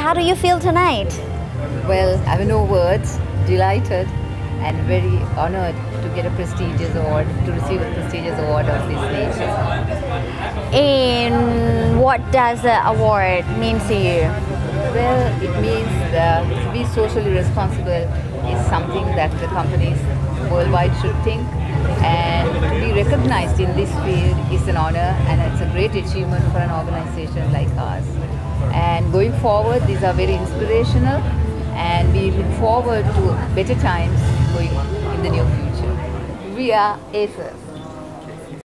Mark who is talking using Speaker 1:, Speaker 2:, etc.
Speaker 1: how do you feel tonight?
Speaker 2: Well, I have no words. Delighted and very honored to get a prestigious award, to receive a prestigious award of this nature.
Speaker 1: And what does the award mean to you?
Speaker 2: Well, it means that to be socially responsible is something that the companies worldwide should think, and to be recognized in this field is an honor, and it's a great achievement for an organization like ours. And going forward, these are very inspirational, and we look forward to better times going in the near future. We are ACES.